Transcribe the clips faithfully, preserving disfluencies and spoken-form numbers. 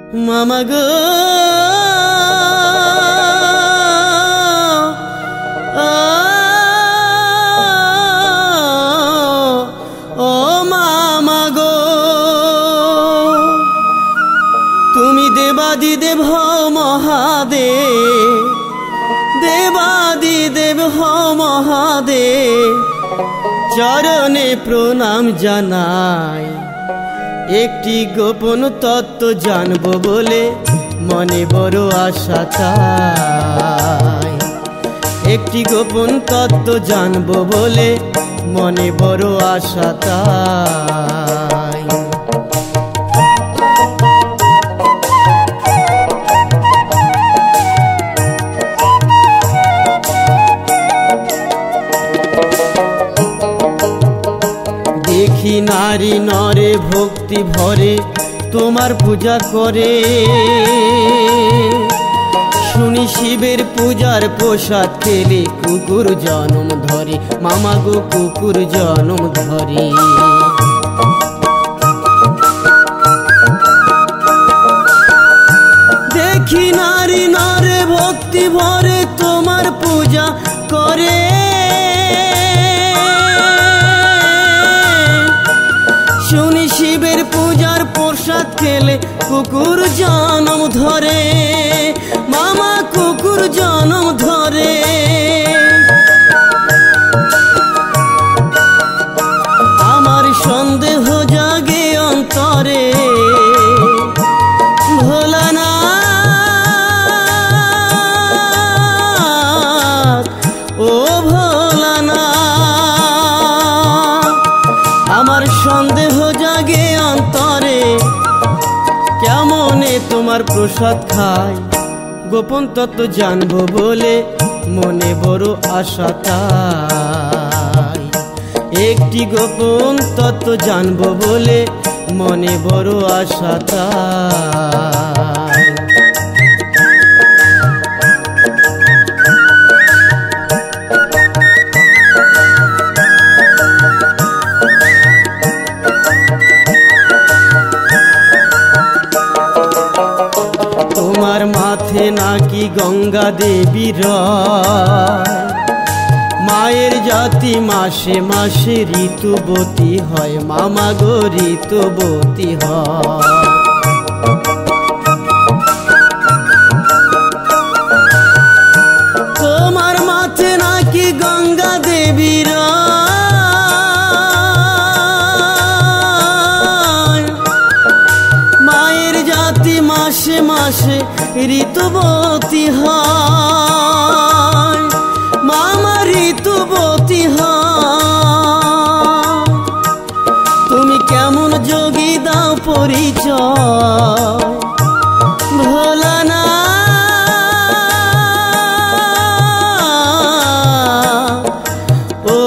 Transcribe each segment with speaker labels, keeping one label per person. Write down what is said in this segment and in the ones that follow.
Speaker 1: মামা গো ও মামা গো তুমি দেবাদিদেব হও মহাদেব, দেবাদিদেব হও মহাদেব, চরণে প্রণাম জানাই। একটি গোপন তত্ত্ব জানবো বলে মনে বড় আশা চাই। একটি গোপন তত্ত্ব জানবো বলে মনে বড় আশা চাই। দেখি নারী নরে ভক্তি ভরে তোমার পূজা করে, শুনি শিবের পূজার প্রসাদ খেলে কুকুর জন্ম ধরে, মামা গো কুকুর জন্ম ধরে। দেখি নারী নরে ভক্তি ভরে তোমার পূজা করে, শুনি শিবের পূজার প্রসাদ খেলে কুকুর জন্ম ধরে, মামা কুকুর জন্ম ধরে। আমার সন্দেহ জাগে অন্তরে, ভোলানাথ ও ভোলানাথ, আমার সন্দেহ জাগে অন্তরে, কেমনে তোমার প্রসাদ খাই। গোপন তত্ত্ব জানবো বলে মনে বড় আশা তাই। একটি গোপন তত্ত্ব জানবো বলে মনে বড় আশা তাই। তোমার মাথে নাকি গঙ্গা দেবীর, মায়ের জাতি মাসে মাসে ঋতুবতী হয়, মামা গো ঋতুবতী হয়। তোমার মাথে নাকি গঙ্গা দেবীর, মায়ের জাতি মাসে মাসে ঋতুবতী হয়, মামা ঋতুবতী হয়। তুমি কেমন যোগী দাও পরিচয়, ভোলানাথ ও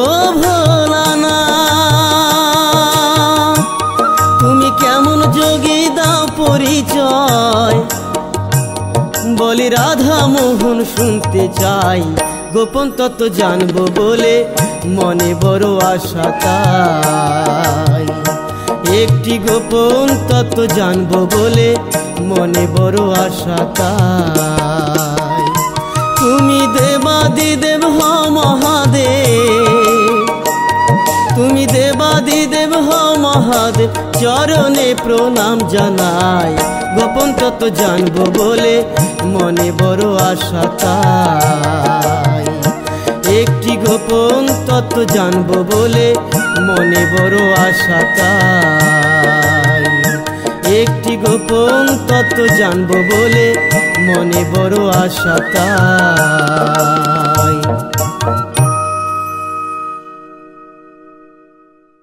Speaker 1: ভোলানাথ, তুমি কেমন যোগী দাও পরিচয়। বলি রাধা মোহন শুনতে চাই, গোপন তত্ত্ব জানবো বলে মনে বড় আশা তাই। একটি গোপন তত্ত্ব জানবো বলে মনে বড় আশা তাই। তুমি দেবাদিদেব হও মহাদেব, তুমি দেবাদিদেব হও মহাদেব, চরণে প্রণাম জানাই। গোপন তত্ত্ব জানবো বলে মনে বড় আশা তাই। একটি গোপন তত্ত্ব জানবো বলে মনে বড় আশা তাই। একটি গোপন তত্ত্ব জানবো বলে মনে বড় আশা তাই।